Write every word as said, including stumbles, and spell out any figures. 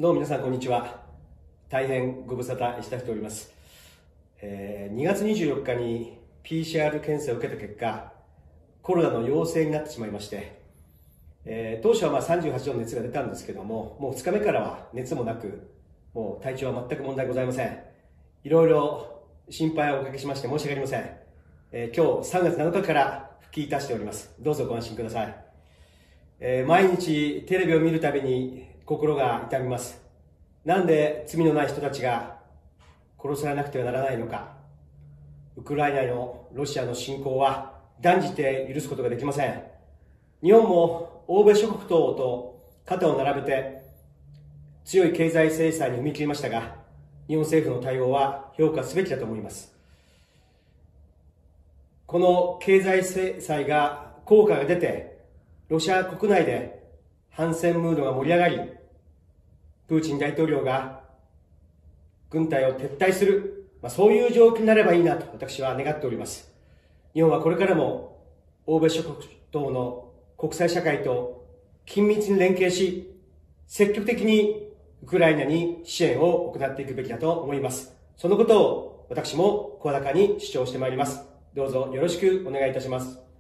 どうも皆さんこんにちは。大変ご無沙汰いたしております。えー、にがつにじゅうよっかに ピーシーアール 検査を受けた結果、コロナの陽性になってしまいまして、えー、当初はまあさんじゅうはちどの熱が出たんですけども、もうふつかめからは熱もなく、もう体調は全く問題ございません。いろいろ心配をおかけしまして申し訳ありません。えー、今日さんがつなのかから復帰いたしております。どうぞご安心ください。えー、毎日テレビを見るたびに心が痛みます。なんで罪のない人たちが殺されなくてはならないのか。ウクライナのロシアの侵攻は断じて許すことができません。日本も欧米諸国等と肩を並べて強い経済制裁に踏み切りましたが、日本政府の対応は評価すべきだと思います。この経済制裁が効果が出て、ロシア国内で反戦ムードが盛り上がり、プーチン大統領が軍隊を撤退する、まあ、そういう状況になればいいなと私は願っております。日本はこれからも欧米諸国等の国際社会と緊密に連携し、積極的にウクライナに支援を行っていくべきだと思います。そのことを私も声高に主張してまいります。どうぞよろしくお願いいたします。